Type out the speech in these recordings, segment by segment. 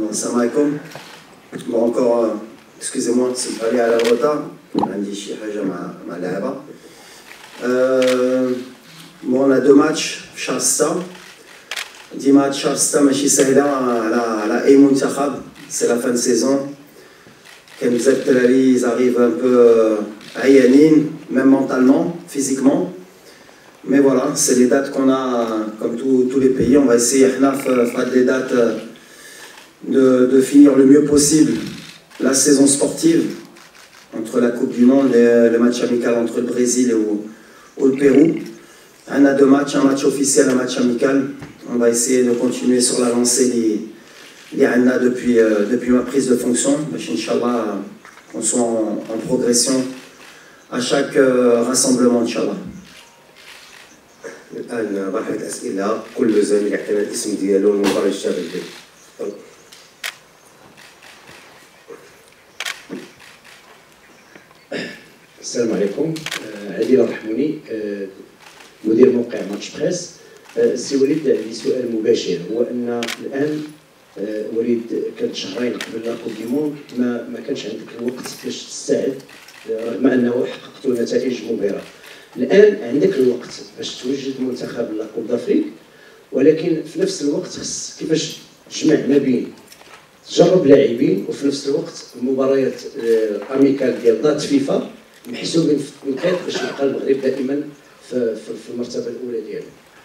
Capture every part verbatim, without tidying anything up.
Salam alaikum. Bon, encore, euh, excusez-moi, c'est pas allé à la retard. عندي شي حاجة مع مع اللعبة. Bon, on a deux matchs في شهر ستة. ديما شهر ستة ماشي سهلة على على أي منتخب. C'est la fin de saison. كان بزاف الدراري ils arrivent un peu عيانين, même mentalement, physiquement. Mais voilà, c'est les dates qu'on a, comme tous, tous les pays. On va essayer, Hnaf fera des dates de, de finir le mieux possible la saison sportive entre la Coupe du Monde et le match amical entre le Brésil et ou, ou le Pérou. On a deux matchs, un match officiel, un match amical. On va essayer de continuer sur la lancée des, des Anna depuis, euh, depuis ma prise de fonction. Inch'Allah, qu'on soit en, en progression à chaque euh, rassemblement, Inch'Allah. الآن مرحلة أسئلة كل زميل يعطينا الاسم ديالو والمباراة اللي اشتغل به. السلام عليكم. عادل الرحموني مدير موقع ماتش بريس. سي وليد عندي سؤال مباشر، هو أن الآن وليد كانت شهرين قبل لا كوب دي موند ما ما كانش عندك الوقت باش تستعد رغم أنه حققتوا نتائج مبهرة. الآن عندك الوقت باش توجد منتخب لاكوب دافريك، ولكن في نفس الوقت خص كيفاش تجمع ما بين تجرب لاعبين وفي نفس الوقت المباريات اميكال ديال دات فيفا محسوبين في التنقيط باش يبقى المغرب دائما في, في المرتبه الاولى ديالو.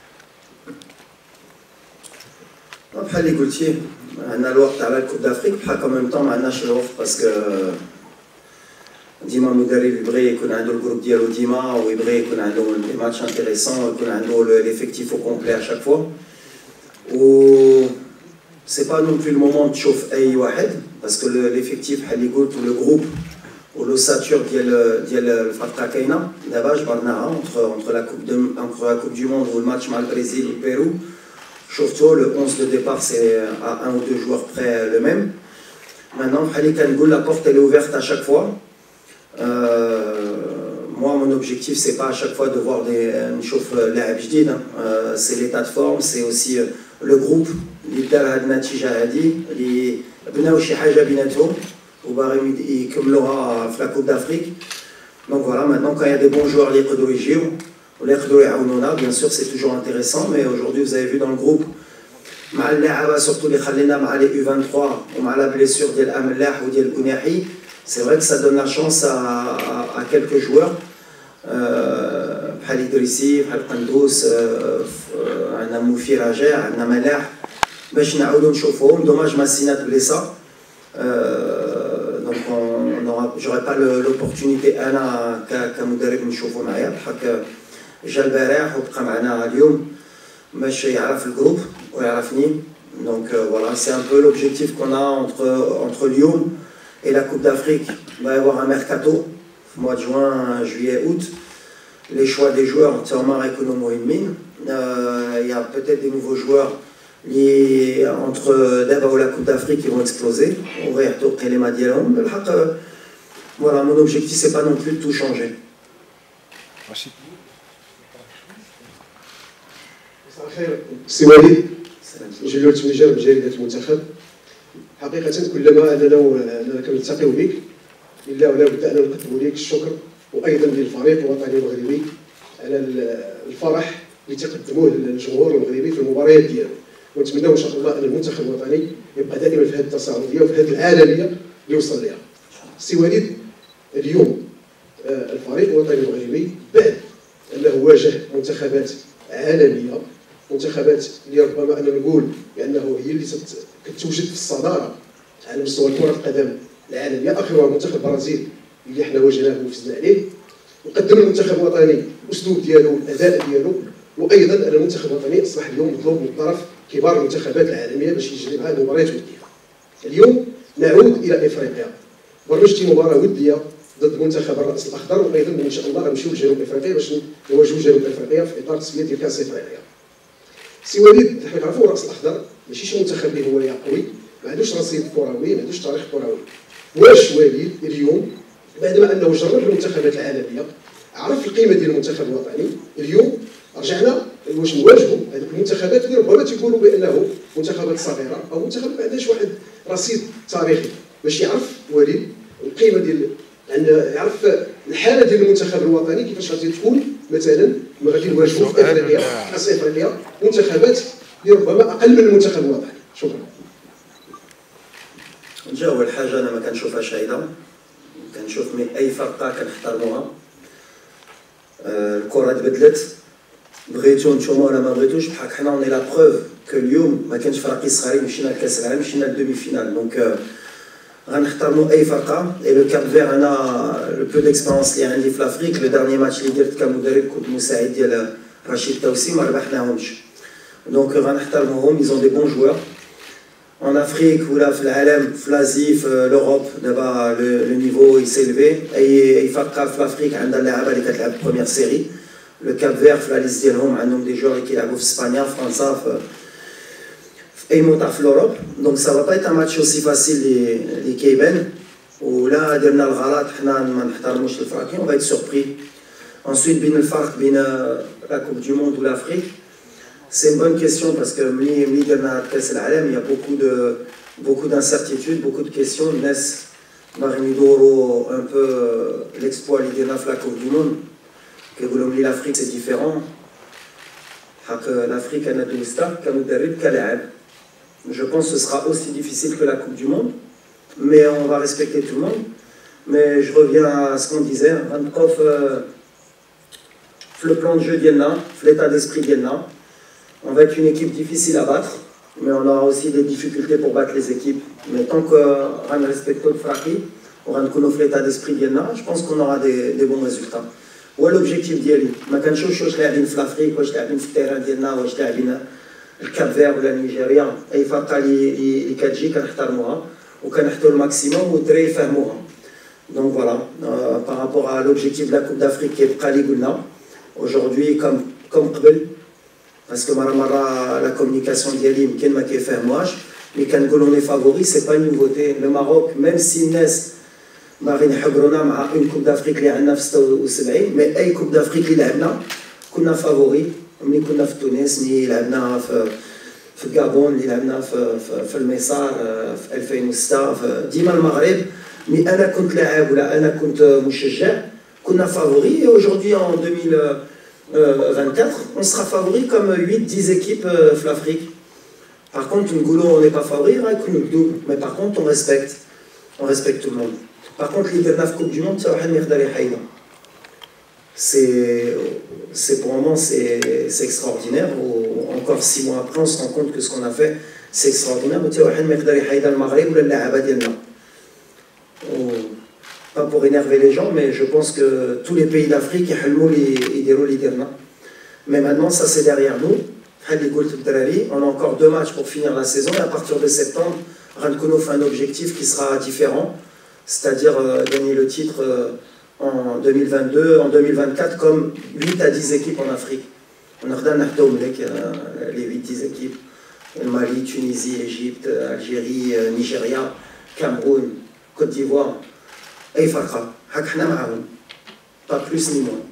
بحال اللي قلتي عندنا الوقت على الكوب دافريك، بحال كو ميم طون ما عندناش الوقت باسكو ديما المدرب يبغي يكون عنده الجروب ديالو ديما ويبغي يكون عنده دي ماتش انتريسون ويكون عنده ليفيكتيف او كومبلي اشاك فوا. و سي با نون بلو المومون تشوف اي واحد باسكو ليفيكتيف بحال اللي قلت ولو جروب ولوساتور ديال ديال الفرقه كاينه. دابا جبرناها اونتر اونتر لا كوب دو اونتر لا كوب دو موند والماتش مع البرازيل والبيرو. شفتو لو onze de départ c'est à un ou deux joueurs près le même. Maintenant بحال اللي كنقول لا بورت elle est ouverte à chaque fois. Euh, moi, mon objectif, c'est pas à chaque fois de voir des نشوف لاعب جديد. euh, c'est l'état de forme, c'est aussi euh, le groupe اللي دار هاد النتيجة هادي اللي بناو شي حاجة بيناتهم وباغيين يكملوها في لا كوب d'Afrique. Donc voilà, maintenant quand il y a des bons joueurs اللي يقدروا يجيو واللي يقدروا يعاونونا, bien sûr c'est toujours intéressant, mais aujourd'hui vous avez vu dans le groupe مع اللاعبة surtout اللي خلينا مع les U vingt-trois ومع la blessure ديال أملاح وديال الأناحي. C'est vrai que ça donne la chance à, à, à quelques joueurs. بحال إدريسي بحال قندوس, عندنا موفي راجع, عندنا ملاح باش نعاودو نشوفوهم. دوماج ماسينا بليسا, دونك j'aurais pas l'opportunité أنا كمدرب نشوفو معايا بحال جا البارح وبقى معنا اليوم باش يعرف الجروب ويعرفني. Donc voilà, c'est un peu l'objectif qu'on a entre entre Lyon et la Coupe d'Afrique. Il va y avoir un mercato, mois de juin, juillet, août. Les choix des joueurs, entièrement économo et mine. Il y a peut-être des nouveaux joueurs liés entre d'abord ou la Coupe d'Afrique qui vont exploser. On va y retourner les madielons. Voilà, mon objectif, c'est pas non plus de tout changer. Merci. سي وليد جلول تميجر بجريدة المنتخب. حقيقة كلما أننا كنلتقيو بك إلا ولا بد أن نقدم لك الشكر وأيضا للفريق الوطني المغربي على الفرح اللي تقدموه للجمهور المغربي في المباريات ديالو، ونتمنى إن شاء الله أن المنتخب الوطني يبقى دائما في هذه التصاعدية وفي هذه العالمية اللي وصل لها. سي وليد اليوم الفريق الوطني المغربي بعد أنه واجه منتخبات عالمية، منتخبات اللي ربما أنا نقول بأنه هي اللي كتوجد في الصدارة على مستوى كرة القدم العالمية، آخرها منتخب البرازيل اللي حنا واجهناه وفزنا عليه، وقدم المنتخب الوطني الأسلوب ديالو الأداء ديالو، وأيضا أن المنتخب الوطني أصبح اليوم مطلوب من طرف كبار المنتخبات العالمية باش يجري معاه مباريات ودية. اليوم نعود إلى إفريقيا، برمجتي مباراة ودية ضد منتخب الرأس الأخضر، وأيضا إن شاء الله غنمشيو لجنوب إفريقيا باش نواجهوا جنوب إفريقيا في إطار التسمية ديال كأس إفريقيا. سي وليد حنا كنعرفوا الرأس الأخضر ماشي شي منتخب اللي هو قوي، ما عندوش رصيد كروي، ما عندوش تاريخ كروي. واش وليد اليوم بعدما انه جرب المنتخبات العالميه عرف القيمه ديال المنتخب الوطني، اليوم رجعنا واش نواجهوا هذوك المنتخبات اللي ربما تيقولوا بانه منتخبات صغيره او منتخبات ما عندهاش واحد رصيد تاريخي باش يعرف وليد القيمه ديال لان يعرف الحاله ديال المنتخب الوطني كيفاش غادي تكون مثلا ما غادي نواجهوا في افريقيا كاس افريقيا منتخبات اللي ربما اقل من المنتخب الوطني. شكرا. نجا اول حاجه انا ما كنشوفهاش عايده، كنشوف من اي فرقه كنحترموها. آه الكره تبدلت، بغيتو نتوما ولا ما بغيتوش بحال حنا اوني لا بروف كو اليوم ما كانش فراقي صغارين مشينا لكاس العالم مشينا للدومي فينال. دونك آه غنحترموا اي فرقه. اي لو كاب فير انا لو بو ديكسبيرونس اللي عندي في لافريك لو دارني ماتش اللي درت كمدرب كنت مساعد ديال رشيد توسي ما ربحناهمش. دونك غنحترموهم، ils ont des bons joueurs. En Afrique ولا في العالم في لازي في لوروب دابا لو نيفو يسيلفي. اي اي فرقه في لافريك عندها اللاعبه اللي كتلعب بروميير سيري. لو كاب فير في لا ليست ديالهم عندهم دي جوار اللي كيلعبوا في اسبانيا في فرنسا في اي موطا في لوروب. دونك سا با ايت ان ماتش اوسي فاسيل اللي اللي كيبان. ولا درنا الغلط حنا ما نحترموش الفراكين اون غايت سوربري. انسويت بين الفرق بين لا كوب دو موند ولافريك c'est une bonne question parce que ملي ملي درنا كاس العالم il y a beaucoup de beaucoup d'incertitudes, beaucoup de questions. الناس باغيين يدوروا un peu l'exploit اللي درنا في لا كوب دو موند كيقولوا ملي لافريك سي ديفيرون. حق لافريك انا دوزتها كمدرب كلاعب. Je pense que ce sera aussi difficile que la Coupe du Monde, mais on va respecter tout le monde. Mais je reviens à ce qu'on disait, غنبقاو في في le plan de jeu ديالنا, في l'état d'esprit ديالنا. On va être une équipe difficile à battre, mais on aura aussi des difficultés pour battre les équipes. Mais tant qu'on respecte le fraki, on va nous l'état d'esprit ديالنا, je pense qu'on aura des, des bons résultats. Ou l'objectif ديالي ما كنشوفش واش لاعبين في لافريك واش لاعبين في التيران ديالنا واش لاعبين الكاب فير ولا نيجيريا. اي فرقه اللي اللي كتجي كنحترموها وكنحطوا الماكسيموم والدراري يفهموها. دونك فوالا par rapport à l'objectif de la Coupe d'Afrique كيبقى اللي قلنا aujourd'hui comme comme قبل. Parce que مرة la communication d'Yali يمكن ما كيفهموهاش مي كنقولوا لي فافوري سي با نوفوتي. لو ماروك ميم سي الناس باغيين يحضرونا مع اون كوب دافريك اللي عندنا في ستة وسبعين مي اي كوب دافريك اللي لعبنا كنا فافوري. ملي كنا في تونس ملي لعبنا في في الكابون اللي لعبنا في في, في الميسار في ألفين وستة في ديما المغرب مي انا كنت لاعب ولا انا كنت مشجع كنا فافوري. اجوردي ان deux mille vingt-quatre on sera favori comme huit dix équipes euh, في l'Afrique. Par contre on n'est pas favori mais par contre on respecte on respecte tout le monde. Par contre les dernières Coupe du Monde c'est c'est pour le moment c'est c'est extraordinaire. Ou encore six mois après on se rend compte que ce qu'on a fait c'est extraordinaire. Pas pour énerver les gens, mais je pense que tous les pays d'Afrique, mais maintenant ça c'est derrière nous. On a encore deux matchs pour finir la saison et à partir de septembre, Rankuno fait un objectif qui sera différent, c'est-à-dire euh, gagner le titre euh, en deux mille vingt-deux, en deux mille vingt-quatre comme huit à dix équipes en Afrique. On a les huit dix équipes, Mali, Tunisie, Égypte, Algérie, Nigeria, Cameroun, Côte d'Ivoire. أي فرقة هاك حنا معاهم با بلوس ني موان.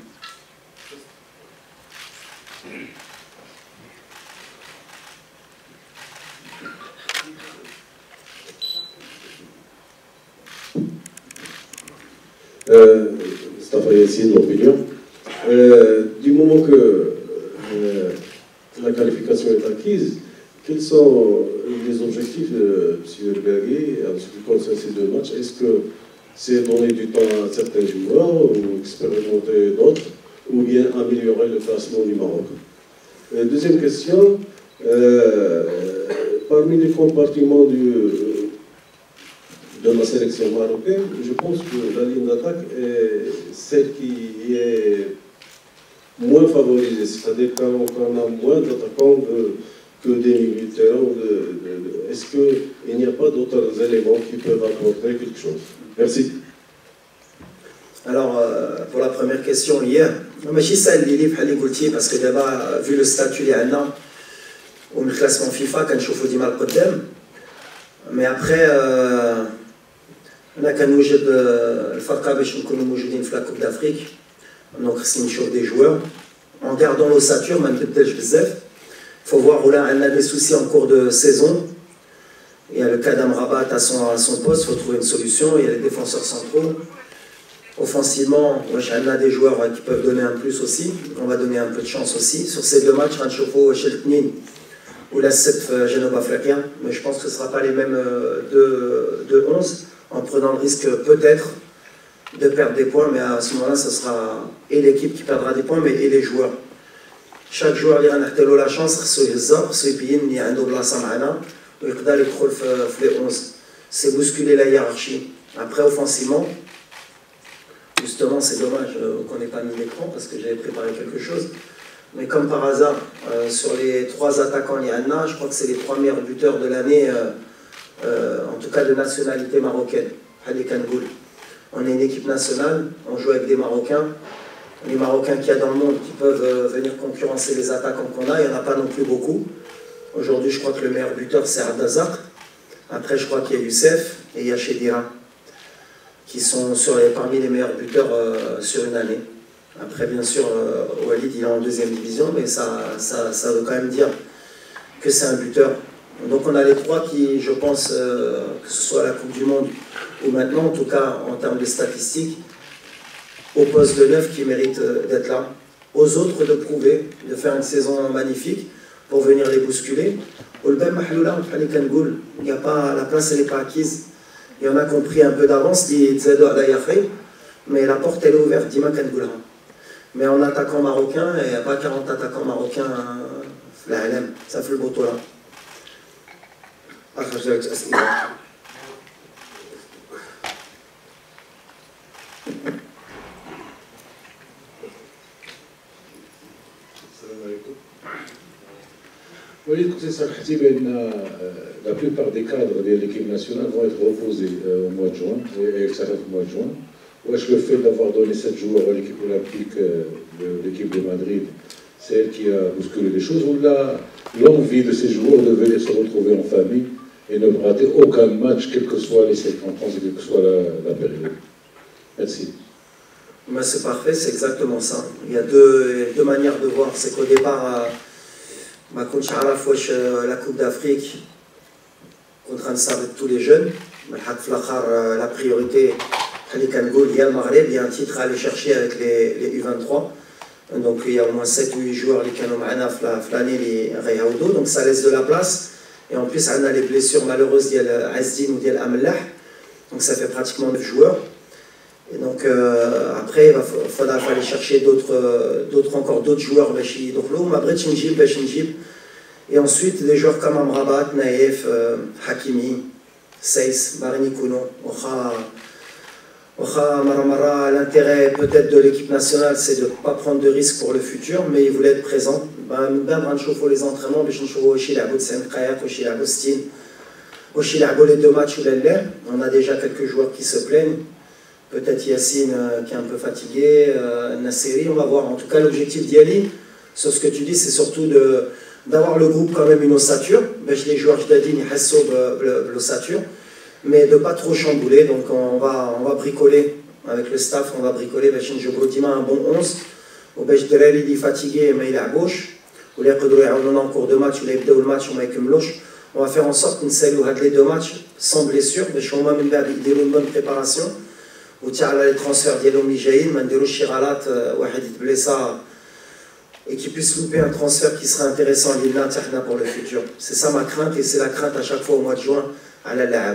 Mustafa Yassine, l'opinion. Euh, du moment que euh, la qualification est acquise, quels sont les objectifs de M. Bergui en ce qui concerne ces deux matchs? Est-ce que c'est donner du temps à certains joueurs ou expérimenter d'autres, ou bien améliorer le classement du Maroc? Euh, deuxième question, euh, parmi les compartiments du, de la sélection marocaine, je pense que la ligne d'attaque est celle qui est moins favorisée, c'est-à-dire qu'on a moins d'attaquants que des militaires. De, de, de, est-ce qu'il n'y a pas d'autres éléments qui peuvent apporter quelque chose? Merci. Alors, euh, pour la première question, hier, ماشي سهل اللي بحال اللي قلتي باسكو دابا vu le statut اللي عندنا ومن الكلاسمون فيفا كنشوفوا ديما القدام. مي ابخي انا كنوجد الفرقه باش نكونوا موجودين في لا كوب دافريك. دونك خصني نشوف دي جوار en gardant l'ossature, même peut-être bzaf. Il faut voir où là, on a des soucis en cours de saison. Il y a le cas d'Amrabat à son, à son poste, il faut trouver une solution. Il y a les défenseurs centraux. Offensivement, on a des joueurs qui peuvent donner un plus aussi. On va donner un peu de chance aussi. Sur ces deux matchs, Ranchofo, Cheltnin ou la Sef Genova Flakien. Mais je pense que ce ne sera pas les mêmes de, de onze, en prenant le risque peut-être de perdre des points. Mais à ce moment-là, ce sera et l'équipe qui perdra des points, mais et les joueurs. Chaque joueur qui a la chance, il a un double à Samana, il a les onze. C'est bousculer la hiérarchie. Après, offensivement, justement, c'est dommage qu'on n'ait pas mis l'écran parce que j'avais préparé quelque chose. Mais comme par hasard, euh, sur les trois attaquants Liana, je crois que c'est les trois meilleurs buteurs de l'année, euh, euh, en tout cas de nationalité marocaine. Hadi Kangoul. On est une équipe nationale, on joue avec des Marocains. Les Marocains qu'il y a dans le monde qui peuvent euh, venir concurrencer les attaquants qu'on a, il n'y en a pas non plus beaucoup. Aujourd'hui, je crois que le meilleur buteur, c'est Ardazak. Après, je crois qu'il y a Youssef et il y a Chedira, qui sont sur les, parmi les meilleurs buteurs euh, sur une année. Après, bien sûr, euh, Walid, il est en deuxième division, mais ça, ça, ça veut quand même dire que c'est un buteur. Donc on a les trois qui, je pense, euh, que ce soit à la Coupe du Monde ou maintenant, en tout cas en termes de statistiques, au poste de neuf qui méritent euh, d'être là. Aux autres de prouver, de faire une saison magnifique pour venir les bousculer. Il n'y a pas, la place, elle n'est pas acquise. Il y en a qui ont pris un peu d'avance, mais la porte elle est ouverte, Dima Kangoulha. Mais en attaquant marocain, il n'y a pas quarante attaquants marocains, ça fait le beau là. Walid, la plupart des cadres de l'équipe nationale vont être reposés au mois de juin, et au mois de juin. Est-ce le fait d'avoir donné sept joueurs à l'équipe olympique de l'équipe de Madrid, c'est elle qui a bousculé les choses, ou l'envie de ces joueurs de venir se retrouver en famille et ne rater aucun match, quelles que soient les circonstances et quelle que soit la, la période? Merci. Ben c'est parfait, c'est exactement ça. Il y a deux, deux manières de voir. C'est qu'au départ, bah, contre à la fois la Coupe d'Afrique, contre un de tous les jeunes, la priorité, il y a le Maghreb, il y a un titre à aller chercher avec les, les U vingt-trois. Donc il y a au moins sept ou huit joueurs qui ont l'année les Rayaudo, donc ça laisse de la place. Et en plus, on a les blessures malheureuses d'Al Azdin ou d'Al Amellah, donc ça fait pratiquement neuf joueurs. Et donc euh, après, il va falloir aller chercher d'autres, d'autres encore d'autres joueurs. Et ensuite, des joueurs comme Amrabat, Naïef, euh, Hakimi, Seiss, Barini Kouno, l'intérêt peut-être de l'équipe nationale, c'est de ne pas prendre de risques pour le futur, mais il voulait être présent. Les entraînements, les deux matchs, on a déjà quelques joueurs qui se plaignent. Peut-être Yassine euh, qui est un peu fatigué, euh, Nasseri, on va voir. En tout cas, l'objectif d'Yali, sur ce que tu dis, c'est surtout d'avoir le groupe quand même une ossature. Les joueurs, je l'ai dit, ils l'ossature, mais de ne pas trop chambouler. Donc on va, on va bricoler avec le staff, on va bricoler. Je un bon onze. Il est fatigué, mais il est à gauche. On en cours de match, le match, on va faire en sorte qu'on les deux matchs sans blessure. On va une bonne préparation. Ou les transferts ديالهم اللي جايين ما نديروش شي غلط واحد يتبليسا et qui puisse louper un transfert qui serait intéressant pour le futur. C'est ça ma crainte et c'est la crainte à chaque fois au mois de juin à la Laab.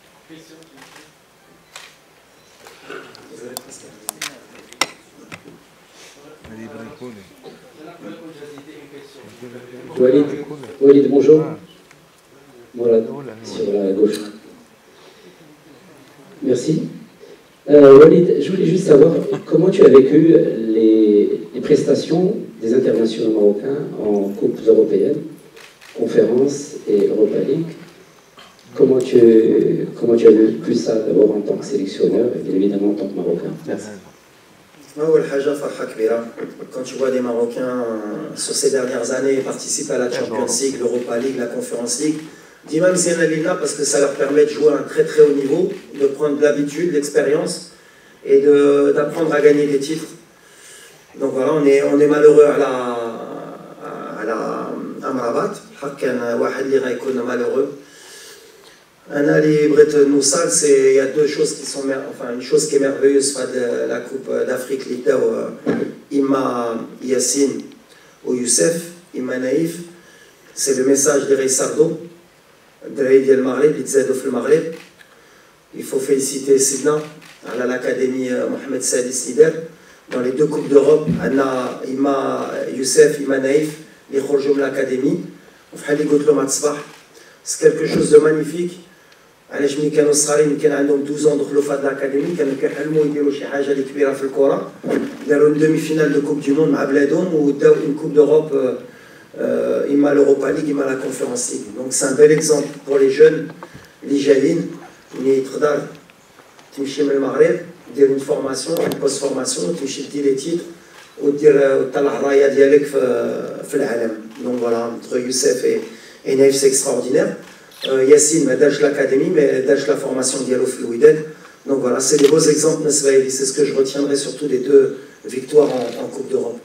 Walid, Walid, bonjour. Voilà, sur la gauche. Merci. Euh, Walid, je voulais juste savoir comment tu as vécu les, les prestations des internationaux marocains en Coupes européennes, conférences et Europa League. Comment tu, comment tu as vécu ça d'abord en tant que sélectionneur et bien évidemment en tant que Marocain? Merci. Quand tu vois des Marocains sur ces dernières années participer à la Champions League, l'Europa League, la Conference League, dis même si elle est là parce que ça leur permet de jouer à un très très haut niveau, de prendre de l'habitude, de l'expérience et d'apprendre à gagner des titres. Donc voilà, on est, on est malheureux à la, à la Amrabat. Il y a malheureux. Il y a deux choses qui sont, enfin une chose qui est merveilleuse de la Coupe d'Afrique, Ima Yassine ou Youssef, Ima Naïf, c'est le message de Ray Sardo, de Raïdi El Maghreb, le Maghreb. Il faut féliciter Sidna, à l'Académie Mohamed Sadis Lider. Dans les deux Coupes d'Europe, Anna, Ima Youssef, Ima Naïf, les Khorjoum de l'Académie. C'est quelque chose de magnifique. علاش ملي كانوا صغارين كان عندهم douze ans دخلوا في هذه الاكاديمي كانوا كيحلموا يديروا شي حاجه اللي كبيره في الكره داروا دومي فينال دو كوب دو موند مع بلادهم وداو اون كوب دوروب اما لوروبا ليغ اما لا كونفيرونس ليغ دونك سي ان بيل اكزومبل بور لي جون اللي جايين اللي تقدر تمشي من المغرب دير اون فورماسيون اون بوست فورماسيون تمشي دير لي تيتر ودير وطلع الرايه ديالك في في العالم دونك فوالا entre Youssef et et Naïf c'est extraordinaire. Euh, Yassine, mais d'âge l'académie, mais d'âge la formation Diallo Fluiden. Donc voilà, c'est des beaux exemples, c'est ce que je retiendrai surtout des deux victoires en, en Coupe d'Europe.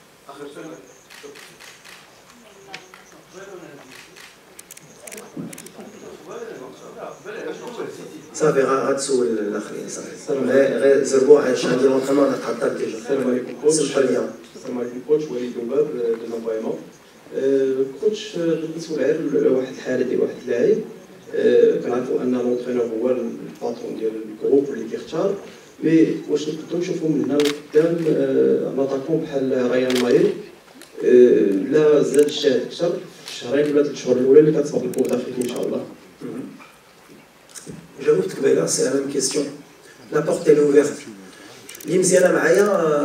Ça verra Ratsou l'Akhri. Zerboua, j'ai dit l'entraînement, on a traité déjà. C'est pas bien. السلام عليكم كوتش وليد دوباب دو لونفايمون كوتش بالنسبه لواحد الحاله ديال واحد اللاعب كنعرفوا ان لونترينور هو الباترون ديال الجروب اللي كيختار مي واش نقدروا نشوفوا من هنا لقدام ناتاكون بحال ريان مايل لا زاد الشهد اكثر في الشهرين ولا ثلاث شهور الاولى اللي كتسبق الكوب دافريك ان شاء الله. J'avoue que là, c'est la même question. La porte elle est ouverte. L'imziana Maaya,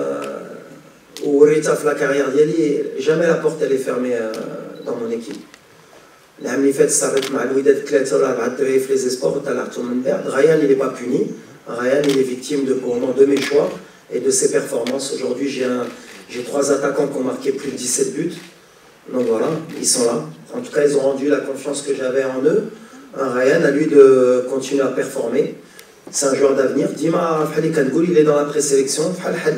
ou Rita la carrière d'Yali, jamais la porte elle est fermée dans mon équipe. L'année faite s'arrête mal, Louidet Kletter, les espoirs, Ryan il n'est pas puni. Ryan il est victime de, pour moi, de mes choix et de ses performances. Aujourd'hui j'ai trois attaquants qui ont marqué plus de dix-sept buts. Donc voilà, ils sont là. En tout cas, ils ont rendu la confiance que j'avais en eux. Ryan, à lui de continuer à performer. C'est un joueur d'avenir. Dima il est dans la présélection.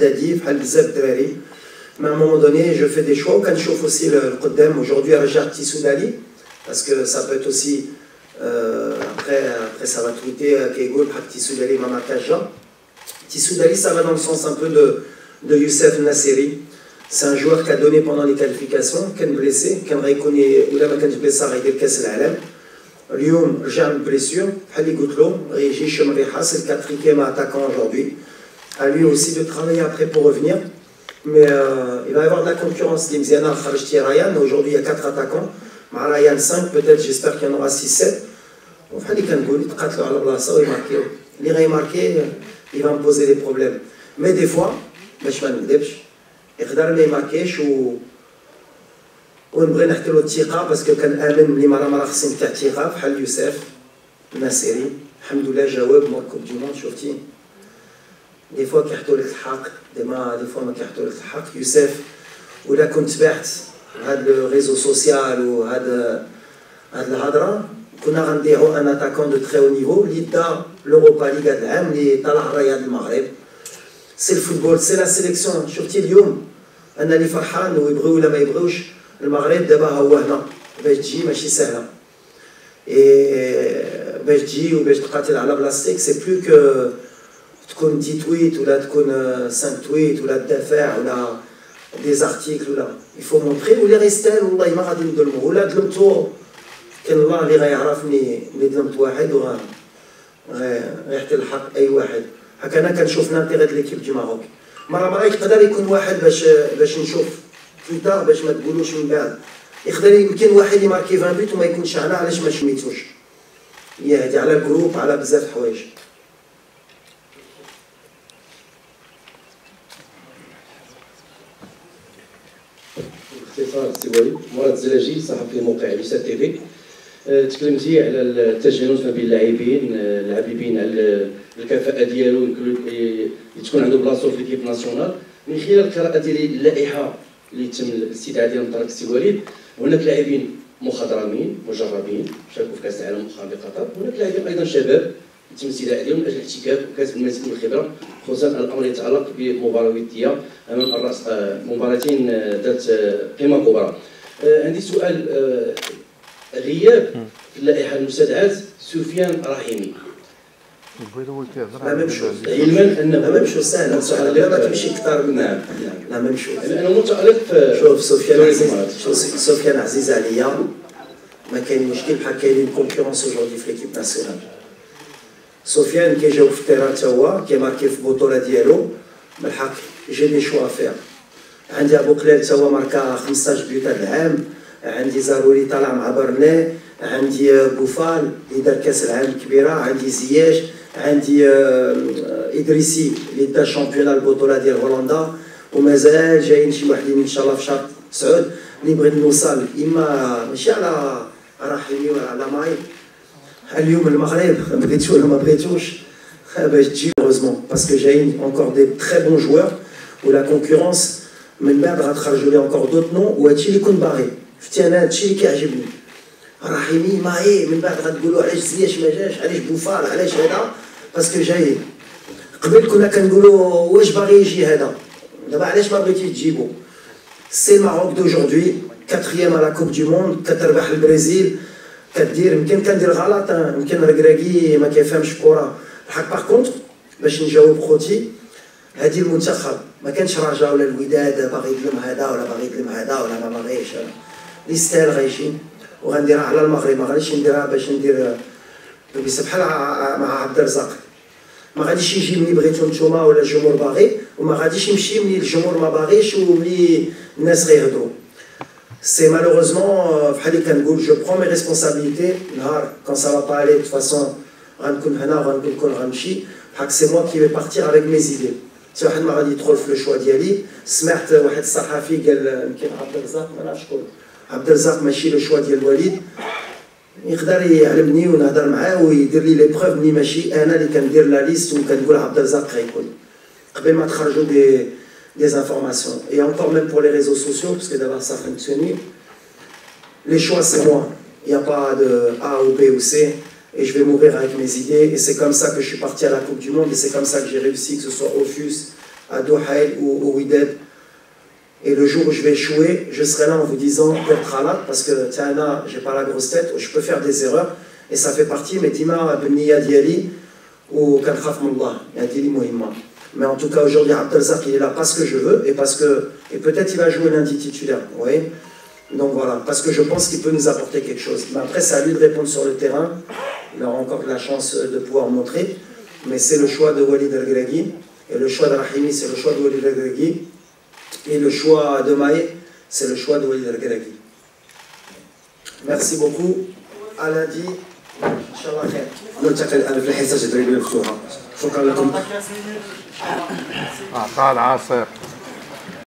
Mais à un moment donné, je fais des choix. Quand je chauffe aussi le Qodem, aujourd'hui, Rajar Tissoudali, parce que ça peut être aussi. Euh, après, après, ça va tweeter Kegoul, Tissoudali, Mamakaja. Tissoudali, ça va dans le sens un peu de, de Youssef Nasseri. C'est un joueur qui a donné pendant les qualifications, qui est blessé, qui a reconnu, ou là, qui est blessé, il est cassé l'Alem. اليوم رجع من blessure, بحال قلت له يجي يشم الريحه, c'est le quatrième attaquant aujourd'hui. À lui aussi de travailler après pour revenir. Mais euh, il va y avoir de la concurrence. Limziana, Kharjti et Ryan. Aujourd'hui, il y a quatre attaquants. مع Ryan cinq, peut-être, j'espère qu'il y en aura six sept. وبحال اللي كنقول يتقاتلوا على بلاصه ويماركيو. اللي غيماركي il va me poser des problèmes. Mais des fois, باش ما نكذبش, يقدر ما يماركيش و ونبغي نحكي له الثقه باسكو كنامن بلي مرة مرة خصني نتاع الثقه بحال يوسف الناصري الحمد لله جاوب مور كوب دو موند شفتي دي فوا كيحطوا لك الحق ديما دي فوا ما كيحطوا لك الحق يوسف ولا كنت بعت هاد الريزو سوسيال وهاد هاد الهضره كنا غنديعوا ان اتاكون دو تري او نيفو اللي دا لوروبا ليغ هاد العام اللي طلع رياض المغرب سي الفوتبول سي لا سيليكسيون شفتي اليوم انا اللي فرحان ويبغيو ولا ما يبغيوش المغرب دابا هو هنا باش تجي ماشي سهله اي باش تجي وباش تقاتل على بلاصتك سي بلو كو تكون دي تويت ولا تكون خمسة تويت ولا تدافع ولا دي زارتيكل ولا يفو مونطري واللي غيستاهل والله ما غادي نظلمو ولا ظلمتو كان الله اللي غيعرفني ملي ظلمت واحد وغا غيعطي الحق اي واحد هكا انا كنشوف نانتيغي د ليكيب دي ماروك مره مره يقدر يكون واحد باش باش نشوف كيتا باش ما تقولوش من بعد يقدر يمكن واحد يماركي عشرين بيت وما يكونش عنا علاش ما شميتوش هي هادي على الجروب على بزاف الحوايج. باختصار سي وليد مراد الزلاجي صحفي موقع ليسا تي في تكلمتي على التجانس ما بين اللاعبين اللاعبين على الكفاءه ديالو تكون عنده بلاصه في ليكيب ناسيونال من خلال قراءه ديالي اللائحه اللي تم الاستدعاء ديالهم من طريق السي وليد. هناك لاعبين مخضرمين مجربين شاركوا في كاس العالم مؤخرا بقطر، هناك لاعبين ايضا شباب يتم استدعاء اليوم من اجل الاحتكاك وكسب المزيد من الخبره، خصوصا الامر يتعلق بمباراه وديه امام الراس، مباراتين ذات قيمه كبرى. عندي سؤال، غياب في اللائحه المستدعاه سفيان رحيمي، لا ميم شوز، علما انه لا ميم شوز سهله، لا ما تمشي اكثر من نعم، لا ميم شوز. انا متعلق في شوف سفيان عزيز، شوف سفيان عزيز عليا، ما كاين مشكل بحال كاينين كونكورونس اجوردي في ليكيب ناسيونال. سفيان كيجاوب في التيران تا هو كيماركي في البطوله ديالو، بالحق جي دي شوا افير. عندي ابو قلال تا هو ماركا خمسطاش بيوت هذا العام، عندي زاروري طالع مع برني، عندي بوفال اللي دار كاس العالم الكبيره، عندي زياش، عندي ادريسي اللي دا شامبيون البطوله ديال هولندا، ومازال جايين شي وحدين ان شاء الله في شهر تسعود اللي بغيت نوصل اما ماشي على رحيمي ولا على ماي. اليوم المغرب بغيتو ولا ما بغيتوش باش تجي هوزمون باسكو جايين اونكور دي تري بون جوار ولا كونكورونس، من بعد غتخرجوا لي اونكور دوت نو، وهادشي اللي كنت باغي. شفتي انا هادشي اللي كيعجبني، رحيمي ماي من بعد غتقولوا علاش زياش ما جاش، علاش بوفال، علاش هذا، باسكو جايين. قبل كنا كنقولوا واش باغي يجي هذا، دابا علاش ما بغيتي تجيبو. سي الماروك دوجوردي كاتريام على كوب دو موند، كتربح البرازيل، كدير يمكن كندير غلط، يمكن ركراكي ما كيفهمش كره الحق. باغ كونتر باش نجاوب خوتي، هادي المنتخب ما كانش رجا ولا الوداد باغي يظلم هذا ولا باغي يظلم هذا ولا ما باغيش، لي ستايل غيجي وغنديرها على المغرب، ما غاديش نديرها باش ندير بحال مع عبد الرزاق. ما غاديش يجي ملي بغيتو نتوما ولا الجمهور باغي، وما غاديش يمشي ملي الجمهور ما باغيش وملي الناس غيهضروا. سي مالوغوزمون بحال اللي كنقول جو برون مي ريسبونسابيلتي، نهار كون سا با با الي دو فاسون غنكون هنا وغنكون غنمشي، بحال سي موا كي في بارتير افيك مي زيدي. حتى واحد ما غادي يدخل في لو شوا ديالي. سمعت واحد الصحفي قال يمكن عبد الرزاق، ما نعرفش شكون، عبد الرزاق ماشي لو شوا ديال الوليد، يقدر يعلمني ونهضر معاه ويدير لي لي بروف ملي ماشي انا اللي كندير لا ليست وكنقول عبد الرزاق غيكون، قبل ما تخرجوا دي des informations. Et encore même pour les réseaux sociaux, parce que d'abord ça fonctionne, les choix c'est moi, il n'y a pas de A ou B ou C, et je vais mourir avec mes idées, et c'est comme ça que je suis parti à la Coupe du Monde, et c'est comme ça que j'ai réussi, que ce soit au F U S, à Dohaïl ou au Wydad. Et le jour où je vais échouer, je serai là en vous disant d'être là, parce que tiens là, j'ai pas la grosse tête, je peux faire des erreurs, et ça fait partie, mais Dima Benniya Diali, ou Kankhaf Mullah, Yadili Mohimma. Mais en tout cas, aujourd'hui, Abdelzak, il est là parce que je veux et parce que. Et peut-être il va jouer lundi titulaire, vous voyez. Donc voilà, parce que je pense qu'il peut nous apporter quelque chose. Mais après, c'est à lui de répondre sur le terrain. Il aura encore de la chance de pouvoir montrer. Mais c'est le choix de Walid El-Ghragui. Et le choix de Rahimi, c'est le choix de Walid El-Ghragui. Et le choix de Maï, c'est le choix de Walid El-Ghragui. Merci beaucoup. À lundi. Inch'Allah khair. نلتقي الان في الحصه التدريبيه المفتوحه. شكرا لكم. عطاء العاصر.